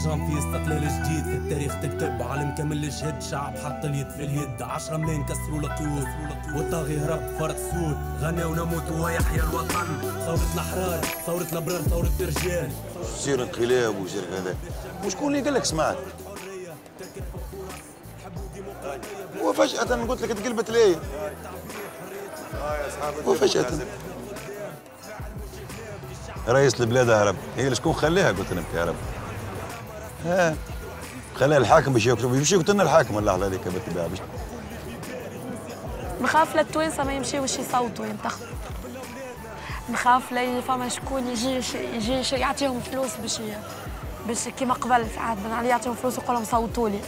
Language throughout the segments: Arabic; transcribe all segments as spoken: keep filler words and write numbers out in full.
الشام في استقلال جديد في التاريخ تكتب عالم كامل جهد شعب حط اليد في اليد عشرة ملايين كسروا القيود والطاغي هرب فرق سود غنى ونموت ويحيى الوطن ثورة الأحرار ثورة الأبرار ثورة الرجال يصير انقلاب ويصير كذا وشكون اللي قال لك سمعت؟ وفجأة قلت لك تقلبت الآية وفجأة رئيس البلاد هرب هي اللي شكون خليها قلت لك هرب ها خليها الحاكم باش يكتب يمشي قلت لنا الحاكم اللحظة هذيك بالطبيعة باش نخاف للتوانسة ما يمشيوش يصوتوا ينتخبوا نخاف لي فما شكون يجي يجي يعطيهم فلوس باش باش كيما قبل في عهد بن علي يعطيهم فلوس ويقول لهم صوتوا لي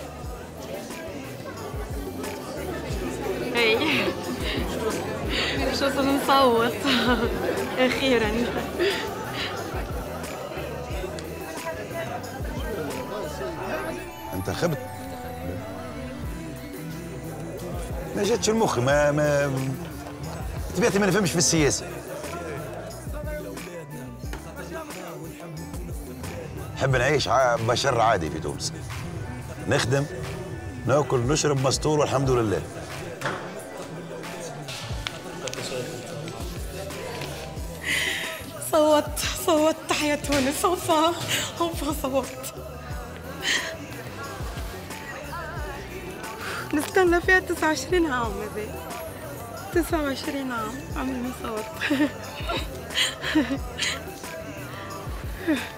اي شو صرنا نصوت اخيرا انتخبت ما جاتش المخ ما ما طبيعتي ما نفهمش في السياسه نحب نعيش بشر عادي في تونس نخدم ناكل نشرب مستور والحمد لله صوت صوت تحيا تونس اوفا اوفا صوت نستنى فيها تسعة وعشرين عام مازال تسعة وعشرين عام عمري ما صوت